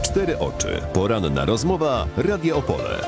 cztery oczy. Poranna rozmowa Radio Opole.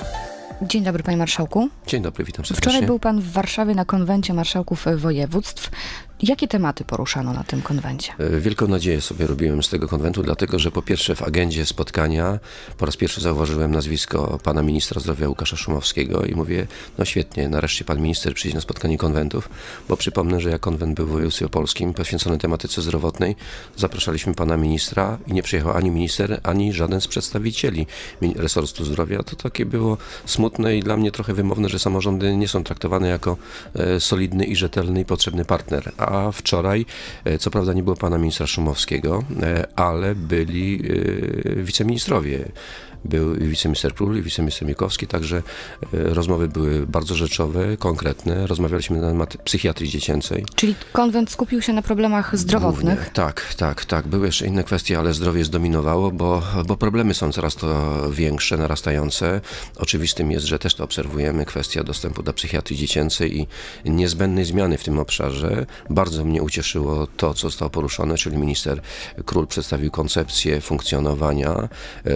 Dzień dobry, panie marszałku. Dzień dobry, witam serdecznie. Wczoraj był pan w Warszawie na konwencie marszałków województw. Jakie tematy poruszano na tym konwencie? Wielką nadzieję sobie robiłem z tego konwentu, dlatego że po pierwsze w agendzie spotkania po raz pierwszy zauważyłem nazwisko pana ministra zdrowia Łukasza Szumowskiego i mówię, no świetnie, nareszcie pan minister przyjdzie na spotkanie konwentów, bo przypomnę, że jak konwent był w województwie opolskim poświęcony tematyce zdrowotnej, zapraszaliśmy pana ministra i nie przyjechał ani minister, ani żaden z przedstawicieli resortu zdrowia. To takie było smutne i dla mnie trochę wymowne, że samorządy nie są traktowane jako solidny i rzetelny i potrzebny partner. A wczoraj, co prawda nie było pana ministra Szumowskiego, ale byli wiceministrowie. Był wiceminister Król i wiceminister Miłkowski, także rozmowy były bardzo rzeczowe, konkretne. Rozmawialiśmy na temat psychiatrii dziecięcej. Czyli konwent skupił się na problemach zdrowotnych? Głównie, tak. Były jeszcze inne kwestie, ale zdrowie zdominowało, bo problemy są coraz to większe, narastające. Oczywistym jest, że też to obserwujemy, kwestia dostępu do psychiatrii dziecięcej i niezbędnej zmiany w tym obszarze. Bardzo mnie ucieszyło to, co zostało poruszone, czyli minister Król przedstawił koncepcję funkcjonowania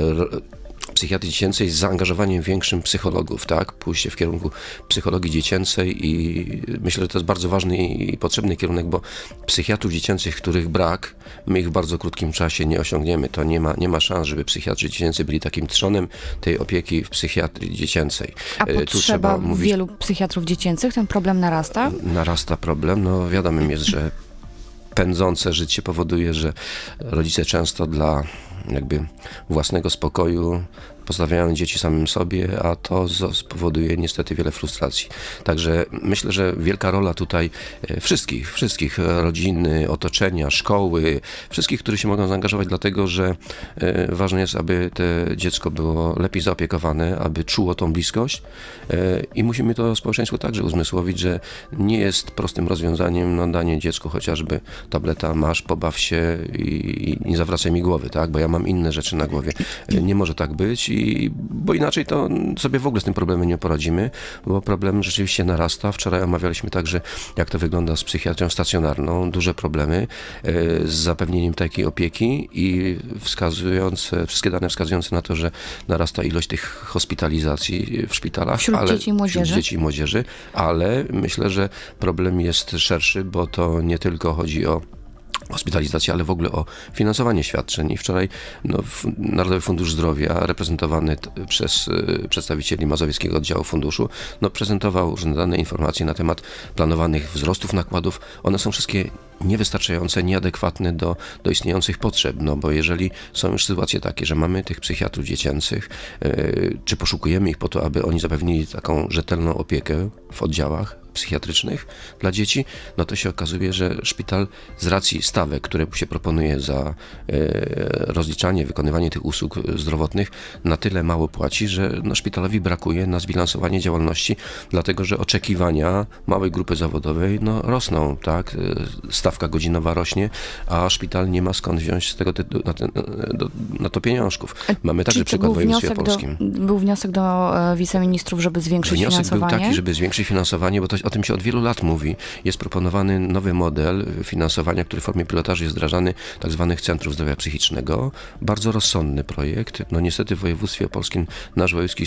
psychiatrii dziecięcej z zaangażowaniem większym psychologów, tak? Pójście w kierunku psychologii dziecięcej i myślę, że to jest bardzo ważny i potrzebny kierunek, bo psychiatrów dziecięcych, których brak, my ich w bardzo krótkim czasie nie osiągniemy. To nie ma szans, żeby psychiatrzy dziecięcy byli takim trzonem tej opieki w psychiatrii dziecięcej. A potrzeba wielu psychiatrów dziecięcych? Ten problem narasta? Narasta problem. No wiadomym jest, że pędzące życie powoduje, że rodzice często dla jakby własnego spokoju pozostawiają dzieci samym sobie, a to spowoduje niestety wiele frustracji. Także myślę, że wielka rola tutaj wszystkich rodziny, otoczenia, szkoły, wszystkich, którzy się mogą zaangażować, dlatego że ważne jest, aby to dziecko było lepiej zaopiekowane, aby czuło tą bliskość i musimy to społeczeństwu także uzmysłowić, że nie jest prostym rozwiązaniem danie dziecku chociażby tableta, masz, pobaw się i nie zawracaj mi głowy, tak? Bo ja mam inne rzeczy na głowie. Nie może tak być. Bo inaczej to sobie w ogóle z tym problemem nie poradzimy, bo problem rzeczywiście narasta. Wczoraj omawialiśmy także, jak to wygląda z psychiatrią stacjonarną. Duże problemy z zapewnieniem takiej opieki i wszystkie dane wskazujące na to, że narasta ilość tych hospitalizacji w szpitalach. Wśród dzieci i młodzieży, ale myślę, że problem jest szerszy, bo to nie tylko chodzi o hospitalizację, ale w ogóle o finansowanie świadczeń. I wczoraj Narodowy Fundusz Zdrowia, reprezentowany przez przedstawicieli Mazowieckiego Oddziału Funduszu, prezentował różne dane, informacje na temat planowanych wzrostów nakładów. One są wszystkie niewystarczające, nieadekwatne do istniejących potrzeb, bo jeżeli są już sytuacje takie, że mamy tych psychiatrów dziecięcych, czy poszukujemy ich po to, aby oni zapewnili taką rzetelną opiekę w oddziałach psychiatrycznych dla dzieci, to się okazuje, że szpital z racji stawek, które się proponuje za rozliczanie, wykonywanie tych usług zdrowotnych, na tyle mało płaci, że szpitalowi brakuje na zbilansowanie działalności, dlatego że oczekiwania małej grupy zawodowej rosną, tak? Stawka godzinowa rośnie, a szpital nie ma skąd wziąć z tego na to pieniążków. Mamy także przykład w województwie opolskim. Był wniosek do wiceministrów, żeby zwiększyć finansowanie? Wniosek był taki, żeby zwiększyć finansowanie, bo o tym się od wielu lat mówi. Jest proponowany nowy model finansowania, który w formie pilotażu jest wdrażany, tak zwanych centrów zdrowia psychicznego. Bardzo rozsądny projekt. Niestety w województwie opolskim nasz wojewódzki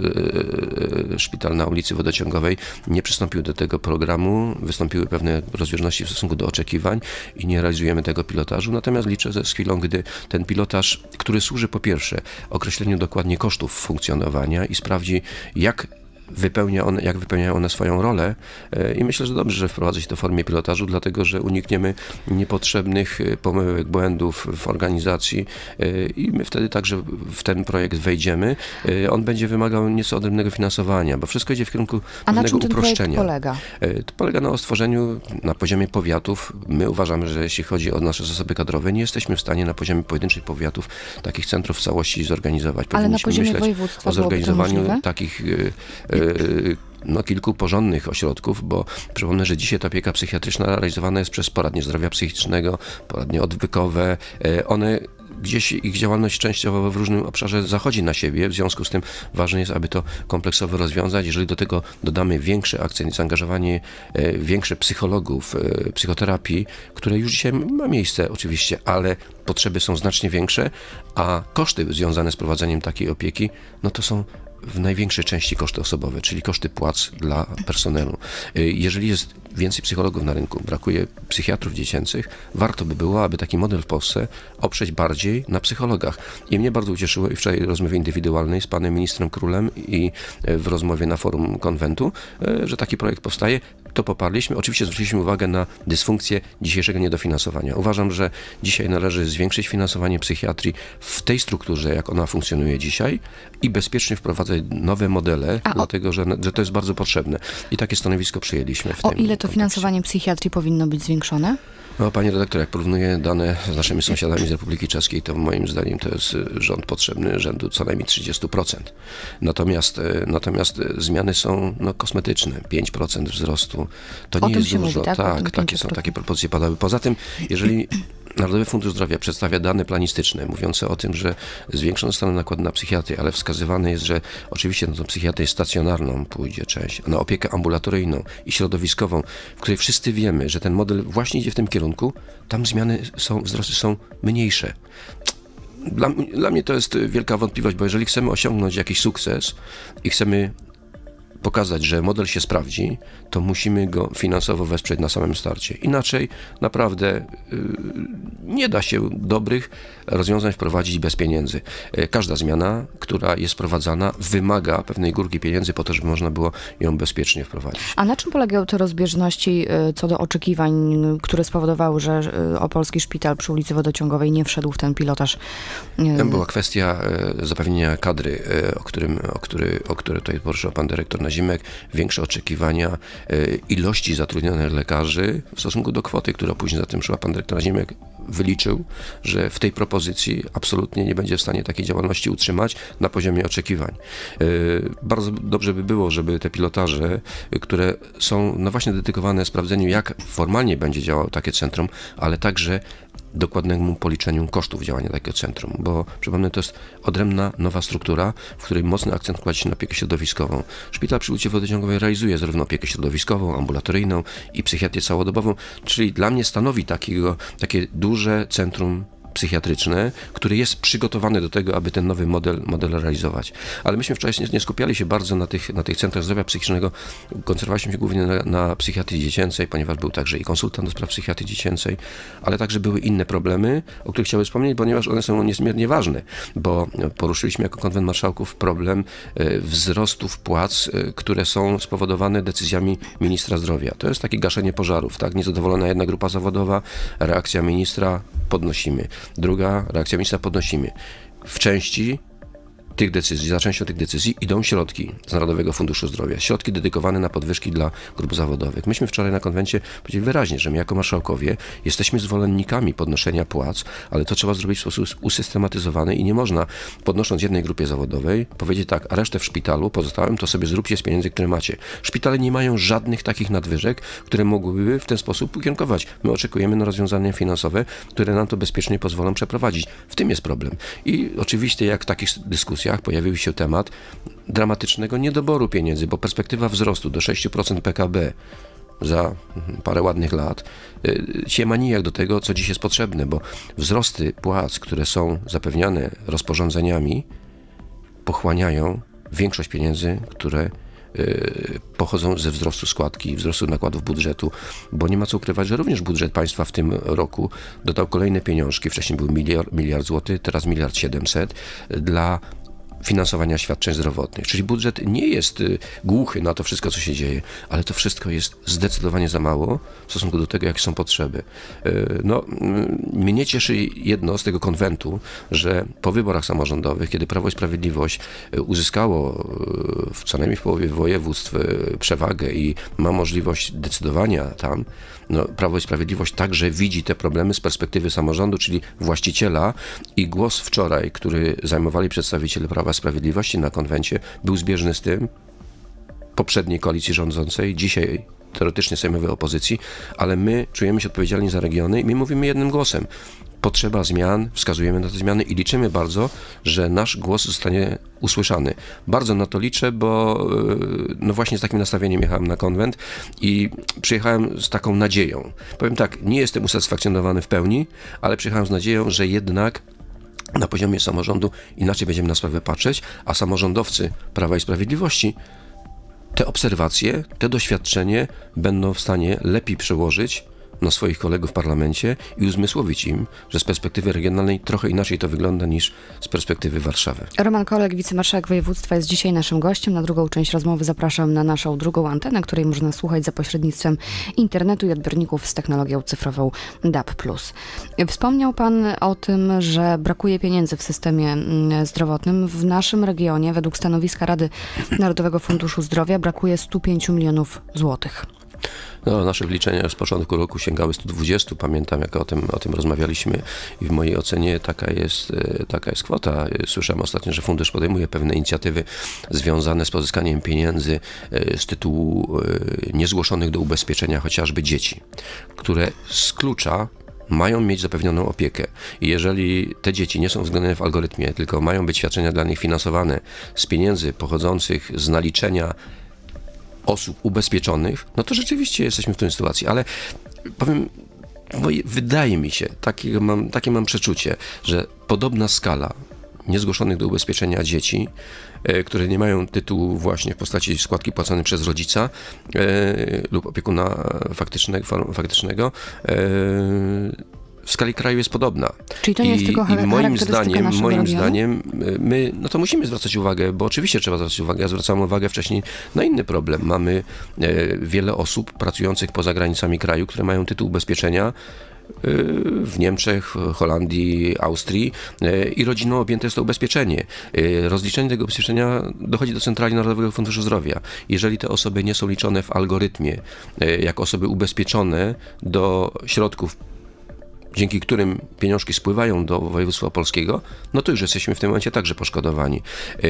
szpital na ulicy Wodociągowej nie przystąpił do tego programu. Wystąpiły pewne rozbieżności w stosunku do oczekiwań i nie realizujemy tego pilotażu. Natomiast liczę z chwilą, gdy ten pilotaż, który służy po pierwsze określeniu dokładnie kosztów funkcjonowania i sprawdzi, jak wypełniają one swoją rolę i myślę, że dobrze, że wprowadza się to w formie pilotażu, dlatego że unikniemy niepotrzebnych pomyłek, błędów w organizacji i my wtedy także w ten projekt wejdziemy. On będzie wymagał nieco odrębnego finansowania, bo wszystko idzie w kierunku pewnego uproszczenia. Polega? To polega na stworzeniu na poziomie powiatów. My uważamy, że jeśli chodzi o nasze zasoby kadrowe, nie jesteśmy w stanie na poziomie pojedynczych powiatów takich centrów w całości zorganizować. Ale na poziomie województwa o zorganizowaniu takich kilku porządnych ośrodków, bo przypomnę, że dzisiaj ta opieka psychiatryczna realizowana jest przez poradnie zdrowia psychicznego, poradnie odwykowe. One gdzieś ich działalność częściowo w różnym obszarze zachodzi na siebie, w związku z tym ważne jest, aby to kompleksowo rozwiązać. Jeżeli do tego dodamy większy akcent, zaangażowanie większe psychologów, psychoterapii, które już dzisiaj ma miejsce oczywiście, ale potrzeby są znacznie większe, a koszty związane z prowadzeniem takiej opieki, no to są w największej części koszty osobowe, czyli koszty płac dla personelu. Jeżeli jest więcej psychologów na rynku, brakuje psychiatrów dziecięcych, warto by było, aby taki model w Polsce oprzeć bardziej na psychologach. I mnie bardzo ucieszyło i wczoraj w rozmowie indywidualnej z panem ministrem Królem i w rozmowie na forum konwentu, że taki projekt powstaje. To poparliśmy. Oczywiście zwróciliśmy uwagę na dysfunkcję dzisiejszego niedofinansowania. Uważam, że dzisiaj należy zwiększyć finansowanie psychiatrii w tej strukturze, jak ona funkcjonuje dzisiaj i bezpiecznie wprowadzać nowe modele, dlatego że to jest bardzo potrzebne. I takie stanowisko przyjęliśmy w tym O ile to kontekście. finansowanie psychiatrii powinno być zwiększone? No, panie redaktor, jak porównuję dane z naszymi sąsiadami z Republiki Czeskiej, to moim zdaniem to jest rząd potrzebny rzędu co najmniej 30%. Natomiast zmiany są kosmetyczne. 5% wzrostu to nie jest dużo. Mówi, tak? Takie propozycje padały. Poza tym, jeżeli Narodowy Fundusz Zdrowia przedstawia dane planistyczne mówiące o tym, że zwiększone zostaną nakłady na psychiatrię, ale wskazywane jest, że oczywiście na tą psychiatrię stacjonarną pójdzie część, a na opiekę ambulatoryjną i środowiskową, w której wszyscy wiemy, że ten model właśnie idzie w tym kierunku, tam wzrosty są mniejsze. Dla mnie to jest wielka wątpliwość, bo jeżeli chcemy osiągnąć jakiś sukces i chcemy pokazać, że model się sprawdzi, to musimy go finansowo wesprzeć na samym starcie. Inaczej naprawdę nie da się dobrych rozwiązań wprowadzić bez pieniędzy. Każda zmiana, która jest wprowadzana, wymaga pewnej górki pieniędzy po to, żeby można było ją bezpiecznie wprowadzić. A na czym polegają te rozbieżności co do oczekiwań, które spowodowały, że Opolski Szpital przy ulicy Wodociągowej nie wszedł w ten pilotaż? Tam była kwestia zapewnienia kadry, o które tutaj poruszył pan dyrektor Nazimek, większe oczekiwania ilości zatrudnionych lekarzy w stosunku do kwoty, która później za tym szła. Pan dyrektor Nazimek wyliczył, że w tej propozycji absolutnie nie będzie w stanie takiej działalności utrzymać na poziomie oczekiwań. Bardzo dobrze by było, żeby te pilotaże, które są właśnie dedykowane sprawdzeniu, jak formalnie będzie działało takie centrum, ale także dokładnemu policzeniu kosztów działania takiego centrum, bo przypomnę, to jest odrębna, nowa struktura, w której mocny akcent kładzie się na opiekę środowiskową. Szpital przy ulicy Wodociągowej realizuje zarówno opiekę środowiskową, ambulatoryjną i psychiatrię całodobową, czyli dla mnie stanowi takie duże centrum psychiatryczne, który jest przygotowany do tego, aby ten nowy model realizować. Ale myśmy wczoraj nie skupiali się bardzo na tych centrach zdrowia psychicznego, koncentrowaliśmy się głównie na psychiatrii dziecięcej, ponieważ był także i konsultant do spraw psychiatrii dziecięcej, ale także były inne problemy, o których chciałem wspomnieć, ponieważ one są niezmiernie ważne, bo poruszyliśmy jako Konwent Marszałków problem wzrostów płac, które są spowodowane decyzjami ministra zdrowia. To jest takie gaszenie pożarów, tak? Niezadowolona jedna grupa zawodowa, reakcja ministra, podnosimy. Druga reakcja ministra, podnosimy. W części tych decyzji, za częścią tych decyzji idą środki z Narodowego Funduszu Zdrowia. Środki dedykowane na podwyżki dla grup zawodowych. Myśmy wczoraj na konwencie powiedzieli wyraźnie, że my jako marszałkowie jesteśmy zwolennikami podnoszenia płac, ale to trzeba zrobić w sposób usystematyzowany i nie można, podnosząc jednej grupie zawodowej, powiedzieć tak, a resztę w szpitalu, pozostałym to sobie zróbcie z pieniędzy, które macie. Szpitale nie mają żadnych takich nadwyżek, które mogłyby w ten sposób ukierunkować. My oczekujemy na rozwiązania finansowe, które nam to bezpiecznie pozwolą przeprowadzić. W tym jest problem. I oczywiście jak w takich dyskusjach pojawił się temat dramatycznego niedoboru pieniędzy, bo perspektywa wzrostu do 6% PKB za parę ładnych lat się ma nijak do tego, co dziś jest potrzebne, bo wzrosty płac, które są zapewniane rozporządzeniami, pochłaniają większość pieniędzy, które pochodzą ze wzrostu składki, wzrostu nakładów budżetu, bo nie ma co ukrywać, że również budżet państwa w tym roku dodał kolejne pieniążki, wcześniej był miliard złotych, teraz 1,7 mld dla finansowania świadczeń zdrowotnych. Czyli budżet nie jest głuchy na to wszystko, co się dzieje, ale to wszystko jest zdecydowanie za mało w stosunku do tego, jakie są potrzeby. Mnie cieszy jedno z tego konwentu, że po wyborach samorządowych, kiedy Prawo i Sprawiedliwość uzyskało co najmniej w połowie województw przewagę i ma możliwość decydowania tam, Prawo i Sprawiedliwość także widzi te problemy z perspektywy samorządu, czyli właściciela, i głos wczoraj, który zajmowali przedstawiciele Prawa i Sprawiedliwości na konwencie, był zbieżny z tym poprzedniej koalicji rządzącej, dzisiaj teoretycznie sejmowej opozycji, ale my czujemy się odpowiedzialni za regiony i my mówimy jednym głosem. potrzeba zmian, wskazujemy na te zmiany i liczymy bardzo, że nasz głos zostanie usłyszany. Bardzo na to liczę, bo no właśnie z takim nastawieniem jechałem na konwent i przyjechałem z taką nadzieją. Powiem tak, nie jestem usatysfakcjonowany w pełni, ale przyjechałem z nadzieją, że jednak na poziomie samorządu inaczej będziemy na sprawę patrzeć, a samorządowcy Prawa i Sprawiedliwości te obserwacje, te doświadczenie będą w stanie lepiej przełożyć na swoich kolegów w parlamencie i uzmysłowić im, że z perspektywy regionalnej trochę inaczej to wygląda niż z perspektywy Warszawy. Roman Kolek, wicemarszałek województwa, jest dzisiaj naszym gościem. Na drugą część rozmowy zapraszam na naszą drugą antenę, której można słuchać za pośrednictwem internetu i odbiorników z technologią cyfrową DAB+. Wspomniał pan o tym, że brakuje pieniędzy w systemie zdrowotnym. W naszym regionie, według stanowiska Rady Narodowego Funduszu Zdrowia, brakuje 105 milionów złotych. No, nasze wliczenia z początku roku sięgały 120, pamiętam jak o tym rozmawialiśmy i w mojej ocenie taka jest kwota. Słyszałem ostatnio, że fundusz podejmuje pewne inicjatywy związane z pozyskaniem pieniędzy z tytułu niezgłoszonych do ubezpieczenia chociażby dzieci, które z klucza mają mieć zapewnioną opiekę. I jeżeli te dzieci nie są uwzględnione w algorytmie, tylko mają być świadczenia dla nich finansowane z pieniędzy pochodzących z naliczenia osób ubezpieczonych, no to rzeczywiście jesteśmy w tej sytuacji, ale powiem, wydaje mi się, takie mam przeczucie, że podobna skala niezgłoszonych do ubezpieczenia dzieci, które nie mają tytułu właśnie w postaci składki płaconej przez rodzica lub opiekuna faktycznego, w skali kraju jest podobna. Czyli to nie jest tylko moim zdaniem my, no to musimy zwracać uwagę, bo oczywiście trzeba zwracać uwagę. Ja zwracałem uwagę wcześniej na inny problem. Mamy wiele osób pracujących poza granicami kraju, które mają tytuł ubezpieczenia w Niemczech, Holandii, Austrii i rodziną objęte jest to ubezpieczenie. Rozliczenie tego ubezpieczenia dochodzi do Centrali Narodowego Funduszu Zdrowia. Jeżeli te osoby nie są liczone w algorytmie jako osoby ubezpieczone do środków, dzięki którym pieniążki spływają do województwa opolskiego, no to już jesteśmy w tym momencie także poszkodowani.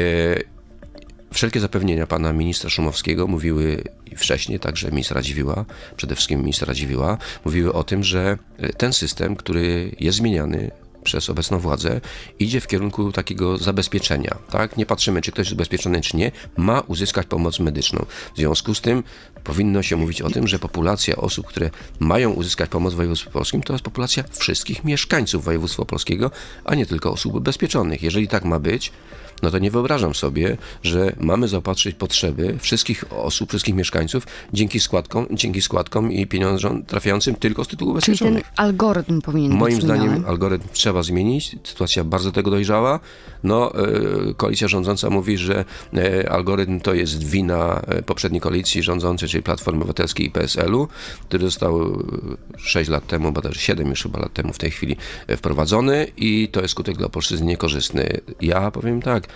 Wszelkie zapewnienia pana ministra Szumowskiego mówiły wcześniej, także ministra Radziwiłła, przede wszystkim ministra Radziwiłła, mówiły o tym, że ten system, który jest zmieniany przez obecną władzę, idzie w kierunku takiego zabezpieczenia. Tak? Nie patrzymy, czy ktoś jest ubezpieczony, czy nie, ma uzyskać pomoc medyczną. W związku z tym powinno się mówić o tym, że populacja osób, które mają uzyskać pomoc w województwie opolskim, to jest populacja wszystkich mieszkańców województwa opolskiego, a nie tylko osób ubezpieczonych. Jeżeli tak ma być, no to nie wyobrażam sobie, że mamy zaopatrzyć potrzeby wszystkich osób, wszystkich mieszkańców dzięki składkom i pieniądzom trafiającym tylko z tytułu ubezpieczonych. Czyli ten algorytm powinien być Moim zmieniony. zdaniem algorytm trzeba zmienić. Sytuacja bardzo tego dojrzała. No, koalicja rządząca mówi, że algorytm to jest wina poprzedniej koalicji rządzącej, czyli Platformy Obywatelskiej i PSL-u, który został 6 lat temu, bo też 7 już chyba lat temu w tej chwili wprowadzony i to jest skutek dla Opolszczyzny niekorzystny. Ja powiem tak,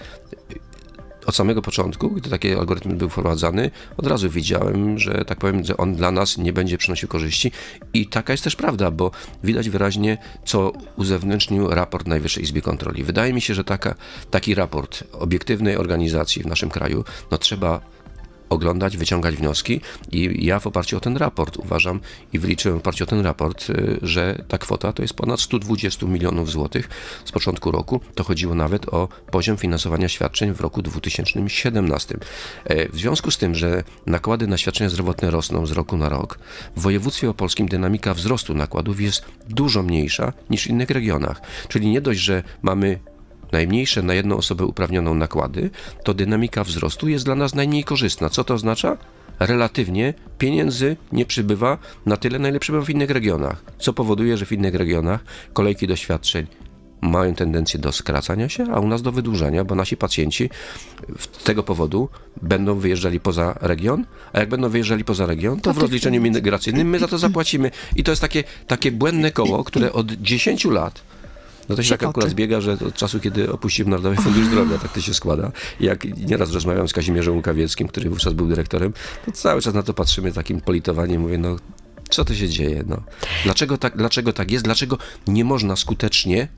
od samego początku, gdy taki algorytm był wprowadzany, od razu widziałem, że tak powiem, że on dla nas nie będzie przynosił korzyści i taka jest też prawda, bo widać wyraźnie, co uzewnętrznił raport Najwyższej Izby Kontroli. Wydaje mi się, że taki raport obiektywnej organizacji w naszym kraju, no trzeba oglądać, wyciągać wnioski i ja w oparciu o ten raport uważam i wyliczyłem w oparciu o ten raport, że ta kwota to jest ponad 120 milionów złotych z początku roku. To chodziło nawet o poziom finansowania świadczeń w roku 2017. W związku z tym, że nakłady na świadczenia zdrowotne rosną z roku na rok, w województwie opolskim dynamika wzrostu nakładów jest dużo mniejsza niż w innych regionach. Czyli nie dość, że mamy najmniejsze na jedną osobę uprawnioną nakłady, to dynamika wzrostu jest dla nas najmniej korzystna. Co to oznacza? Relatywnie pieniędzy nie przybywa na tyle, na ile przybywa w innych regionach, co powoduje, że w innych regionach kolejki do świadczeń mają tendencję do skracania się, a u nas do wydłużania, bo nasi pacjenci z tego powodu będą wyjeżdżali poza region, a jak będą wyjeżdżali poza region, to w rozliczeniu migracyjnym my za to zapłacimy. I to jest takie błędne koło, które od 10 lat no to się tak akurat zbiega, że od czasu, kiedy opuścił Narodowy Fundusz Zdrowia, tak to się składa. Jak nieraz rozmawiam z Kazimierzem Łukawieckim, który wówczas był dyrektorem, to cały czas na to patrzymy takim politowaniem, mówię, no co to się dzieje? No. Dlaczego tak jest? Dlaczego nie można skutecznie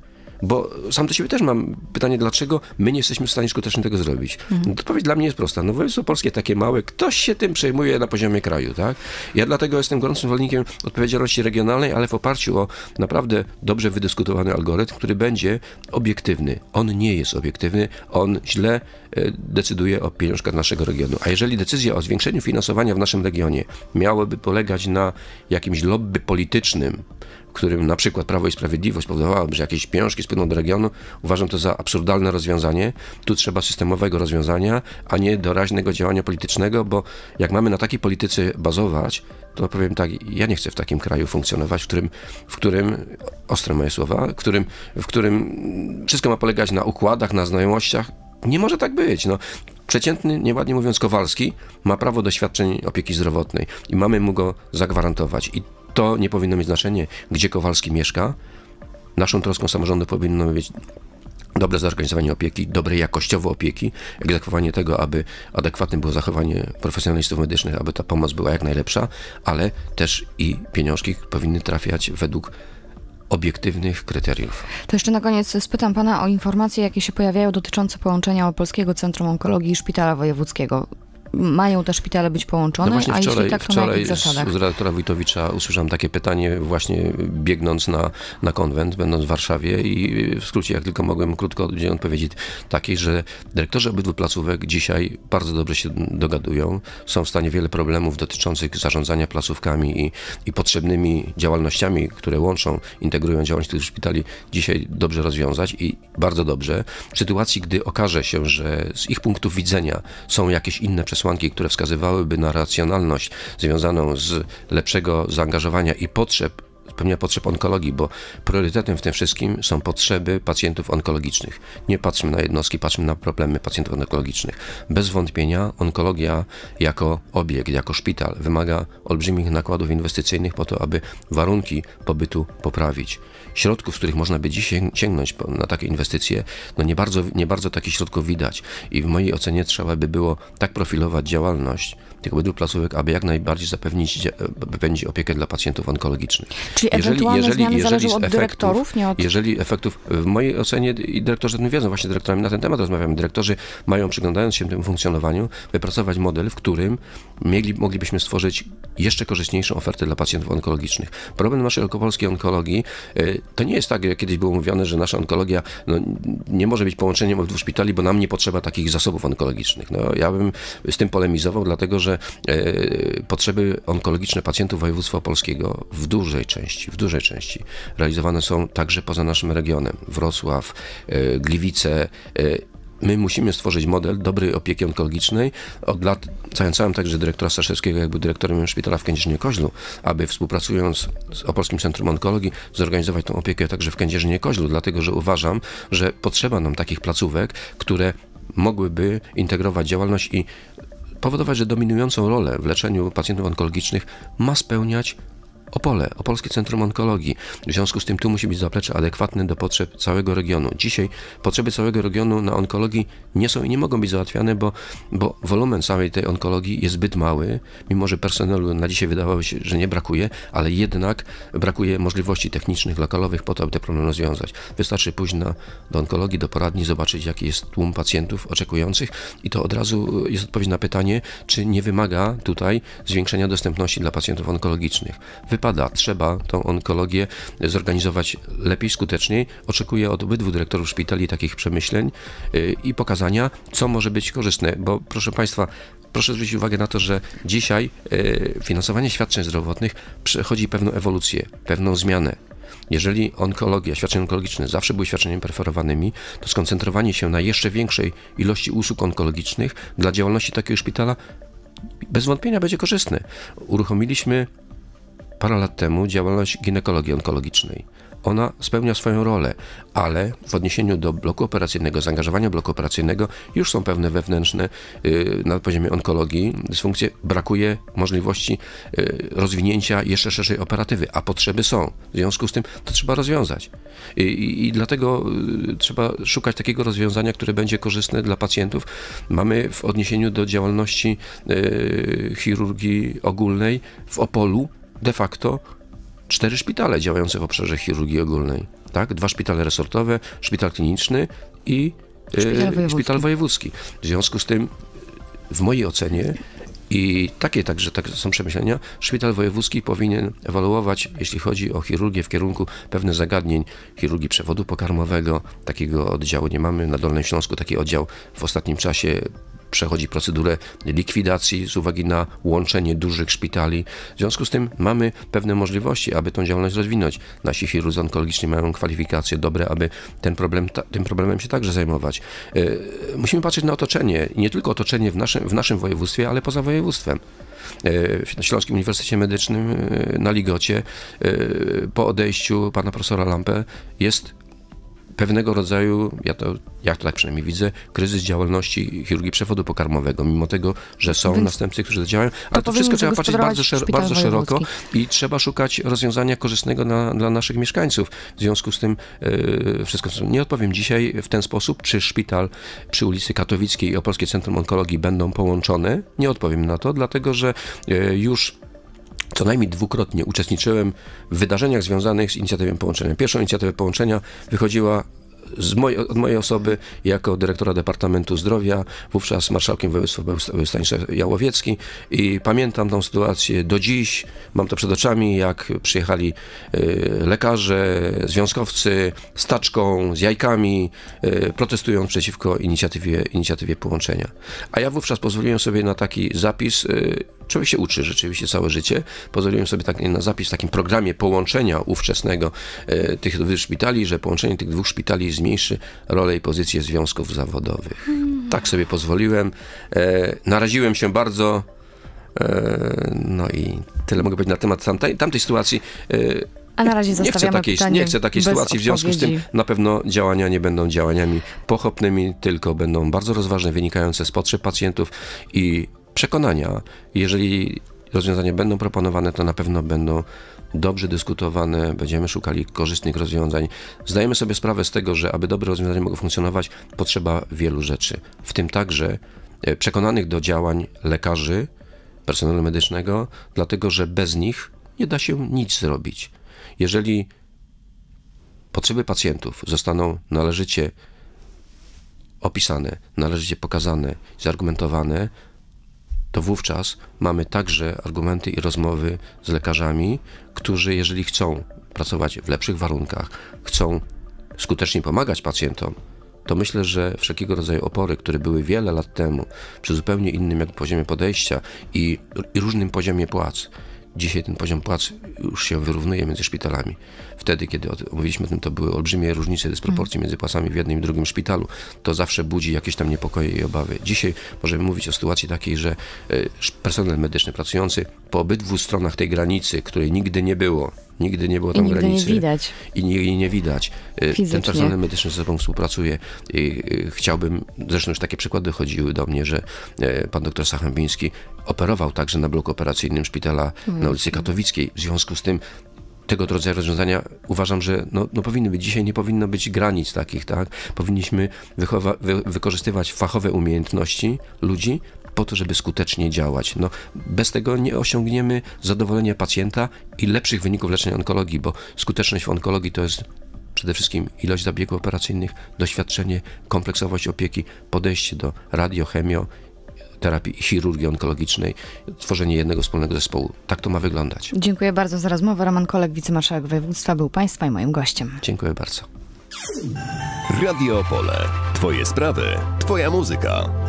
Bo sam do siebie też mam pytanie, dlaczego my nie jesteśmy w stanie skutecznie tego zrobić. Odpowiedź dla mnie jest prosta. No województwo polskie takie małe, ktoś się tym przejmuje na poziomie kraju, tak? Ja dlatego jestem gorącym zwolennikiem odpowiedzialności regionalnej, ale w oparciu o naprawdę dobrze wydyskutowany algorytm, który będzie obiektywny. On nie jest obiektywny, on źle decyduje o pieniążkach naszego regionu. A jeżeli decyzja o zwiększeniu finansowania w naszym regionie miałaby polegać na jakimś lobby politycznym, w którym na przykład Prawo i Sprawiedliwość powodowałoby, że jakieś pieniążki spłyną do regionu, uważam to za absurdalne rozwiązanie. Tu trzeba systemowego rozwiązania, a nie doraźnego działania politycznego, bo jak mamy na takiej polityce bazować, to powiem tak, ja nie chcę w takim kraju funkcjonować, w którym ostre moje słowa, w którym wszystko ma polegać na układach, na znajomościach. Nie może tak być. No. Przeciętny, nieładnie mówiąc, Kowalski ma prawo do świadczeń opieki zdrowotnej i mamy mu go zagwarantować. I to nie powinno mieć znaczenia, gdzie Kowalski mieszka. Naszą troską samorządu powinno być dobre zorganizowanie opieki, dobre jakościowo opieki, egzekwowanie tego, aby adekwatne było zachowanie profesjonalistów medycznych, aby ta pomoc była jak najlepsza, ale też i pieniążki powinny trafiać według obiektywnych kryteriów. To jeszcze na koniec spytam pana o informacje, jakie się pojawiają dotyczące połączenia Opolskiego Centrum Onkologii i Szpitala Wojewódzkiego. Mają te szpitale być połączone, No właśnie a jeśli tak, to na jakich zasadach? Z redaktora Wójtowicza usłyszałem takie pytanie właśnie biegnąc na konwent, będąc w Warszawie i w skrócie, jak tylko mogłem krótko udzielić odpowiedzi takiej, że dyrektorzy obydwu placówek dzisiaj bardzo dobrze się dogadują, są w stanie wiele problemów dotyczących zarządzania placówkami i potrzebnymi działalnościami, które łączą, integrują działalność tych szpitali, dzisiaj dobrze rozwiązać i bardzo dobrze. W sytuacji, gdy okaże się, że z ich punktów widzenia są jakieś inne przesłanki, które wskazywałyby na racjonalność związaną z lepszego zaangażowania i spełnienia potrzeb onkologii, bo priorytetem w tym wszystkim są potrzeby pacjentów onkologicznych. Nie patrzmy na jednostki, patrzmy na problemy pacjentów onkologicznych. Bez wątpienia onkologia jako obiekt, jako szpital wymaga olbrzymich nakładów inwestycyjnych po to, aby warunki pobytu poprawić. Środków, z których można by dziś sięgnąć na takie inwestycje, no nie bardzo takich środków widać. I w mojej ocenie trzeba by było tak profilować działalność tych obydwu placówek, aby jak najbardziej zapewnić opiekę dla pacjentów onkologicznych. Czyli ewentualne zmiany zależą od dyrektorów, nie od... Jeżeli efektów, w mojej ocenie i dyrektorzy tym wiedzą, właśnie z dyrektorami na ten temat rozmawiamy, dyrektorzy mają, przyglądając się temu funkcjonowaniu, wypracować model, w którym moglibyśmy stworzyć jeszcze korzystniejszą ofertę dla pacjentów onkologicznych. Problem naszej polskiej onkologii to nie jest tak, jak kiedyś było mówione, że nasza onkologia nie może być połączeniem obydwu szpitali, bo nam nie potrzeba takich zasobów onkologicznych. No, ja bym z tym polemizował, dlatego że potrzeby onkologiczne pacjentów województwa opolskiego w dużej części realizowane są także poza naszym regionem. Wrocław, Gliwice. My musimy stworzyć model dobrej opieki onkologicznej. Od lat zachęcałem także dyrektora Staszewskiego, jak był dyrektorem szpitala w Kędzierzynie-Koźlu, aby współpracując z Opolskim Centrum Onkologii zorganizować tą opiekę także w Kędzierzynie-Koźlu, dlatego że uważam, że potrzeba nam takich placówek, które mogłyby integrować działalność i powodować, że dominującą rolę w leczeniu pacjentów onkologicznych ma spełniać Opolskie Centrum Onkologii. W związku z tym tu musi być zaplecze adekwatne do potrzeb całego regionu. Dzisiaj potrzeby całego regionu na onkologii nie są i nie mogą być załatwiane, bo wolumen całej tej onkologii jest zbyt mały, mimo że personelu na dzisiaj wydawało się, że nie brakuje, ale jednak brakuje możliwości technicznych, lokalowych po to, aby te problemy rozwiązać. Wystarczy pójść do onkologii, do poradni, zobaczyć, jaki jest tłum pacjentów oczekujących i to od razu jest odpowiedź na pytanie, czy nie wymaga tutaj zwiększenia dostępności dla pacjentów onkologicznych. Trzeba tą onkologię zorganizować lepiej, skuteczniej. Oczekuję od obydwu dyrektorów szpitali takich przemyśleń i pokazania, co może być korzystne, bo proszę Państwa, proszę zwrócić uwagę na to, że dzisiaj finansowanie świadczeń zdrowotnych przechodzi pewną ewolucję, pewną zmianę. Jeżeli świadczenia onkologiczne zawsze były świadczeniami preferowanymi, to skoncentrowanie się na jeszcze większej ilości usług onkologicznych dla działalności takiego szpitala bez wątpienia będzie korzystne. Uruchomiliśmy parę lat temu działalność ginekologii onkologicznej. Ona spełnia swoją rolę, ale w odniesieniu do bloku operacyjnego, zaangażowania bloku operacyjnego już są pewne wewnętrzne na poziomie onkologii dysfunkcje. Brakuje możliwości rozwinięcia jeszcze szerszej operatywy, a potrzeby są. W związku z tym to trzeba rozwiązać. I dlatego trzeba szukać takiego rozwiązania, które będzie korzystne dla pacjentów. Mamy w odniesieniu do działalności chirurgii ogólnej w Opolu de facto 4 szpitale działające w obszarze chirurgii ogólnej. tak? 2 szpitale resortowe, szpital kliniczny i szpital wojewódzki. W związku z tym, w mojej ocenie, i takie są przemyślenia, szpital wojewódzki powinien ewaluować, jeśli chodzi o chirurgię w kierunku pewnych zagadnień chirurgii przewodu pokarmowego. Takiego oddziału nie mamy. Na Dolnym Śląsku taki oddział w ostatnim czasie przechodzi procedurę likwidacji z uwagi na łączenie dużych szpitali. W związku z tym mamy pewne możliwości, aby tą działalność rozwinąć. Nasi chirurdzy onkologiczni mają kwalifikacje dobre, aby tym problemem się także zajmować. Musimy patrzeć na otoczenie. I nie tylko otoczenie w naszym województwie, ale poza województwem. W Śląskim Uniwersytecie Medycznym na Ligocie po odejściu pana profesora Lampę jest pewnego rodzaju, ja to tak przynajmniej widzę, kryzys działalności chirurgii przewodu pokarmowego, mimo tego, że są następcy, którzy to działają, ale to wszystko trzeba patrzeć bardzo szeroko i trzeba szukać rozwiązania korzystnego dla naszych mieszkańców. W związku z tym wszystko. Nie odpowiem dzisiaj w ten sposób, czy szpital przy ulicy Katowickiej i Opolskie Centrum Onkologii będą połączone. Nie odpowiem na to, dlatego że już co najmniej dwukrotnie uczestniczyłem w wydarzeniach związanych z inicjatywą połączenia. Pierwszą inicjatywę połączenia wychodziła od mojej osoby jako dyrektora Departamentu Zdrowia, wówczas marszałkiem województwa był Stanisław Jałowiecki i pamiętam tą sytuację do dziś, mam to przed oczami, jak przyjechali lekarze, związkowcy z taczką, z jajkami, protestując przeciwko inicjatywie połączenia. A ja wówczas pozwoliłem sobie na taki zapis, człowiek się uczy rzeczywiście całe życie, pozwoliłem sobie na zapis w takim programie połączenia ówczesnego tych dwóch szpitali, że połączenie tych 2 szpitali zmniejszy rolę i pozycję związków zawodowych. Tak sobie pozwoliłem. Naraziłem się bardzo. No i tyle mogę powiedzieć na temat tamtej sytuacji. A na razie zostawiamy nie chcę takiej sytuacji, w związku z tym na pewno działania nie będą działaniami pochopnymi, tylko będą bardzo rozważne, wynikające z potrzeb pacjentów i przekonania. Jeżeli rozwiązania będą proponowane, to na pewno będą dobrze dyskutowane, będziemy szukali korzystnych rozwiązań. Zdajemy sobie sprawę z tego, że aby dobre rozwiązania mogły funkcjonować, potrzeba wielu rzeczy, w tym także przekonanych do działań lekarzy, personelu medycznego, dlatego że bez nich nie da się nic zrobić. Jeżeli potrzeby pacjentów zostaną należycie opisane, należycie pokazane, zargumentowane, to wówczas mamy także argumenty i rozmowy z lekarzami, którzy jeżeli chcą pracować w lepszych warunkach, chcą skutecznie pomagać pacjentom, to myślę, że wszelkiego rodzaju opory, które były wiele lat temu, przy zupełnie innym poziomie podejścia i różnym poziomie płac, dzisiaj ten poziom płac już się wyrównuje między szpitalami. Wtedy, kiedy mówiliśmy o tym, to były olbrzymie różnice, dysproporcje między płacami w jednym i drugim szpitalu. To zawsze budzi jakieś tam niepokoje i obawy. Dzisiaj możemy mówić o sytuacji takiej, że personel medyczny pracujący po obydwu stronach tej granicy, której nigdy nie było tam granicy. Nie widać. I jej nie widać. Fizycznie. Ten personel medyczny ze sobą współpracuje. I chciałbym, zresztą już takie przykłady chodziły do mnie, że pan doktor Sachębiński operował także na bloku operacyjnym szpitala na ulicy Katowickiej. W związku z tym tego rodzaju rozwiązania uważam, że powinny być. Dzisiaj nie powinno być granic takich, tak? Powinniśmy wykorzystywać fachowe umiejętności ludzi po to, żeby skutecznie działać. Bez tego nie osiągniemy zadowolenia pacjenta i lepszych wyników leczenia onkologii, bo skuteczność w onkologii to jest przede wszystkim ilość zabiegów operacyjnych, doświadczenie, kompleksowość opieki, podejście do radiochemio, terapii i chirurgii onkologicznej, tworzenie jednego wspólnego zespołu. Tak to ma wyglądać. Dziękuję bardzo za rozmowę. Roman Kolek, wicemarszałek województwa, był Państwa i moim gościem. Dziękuję bardzo. Radio Opole. Twoje sprawy, twoja muzyka.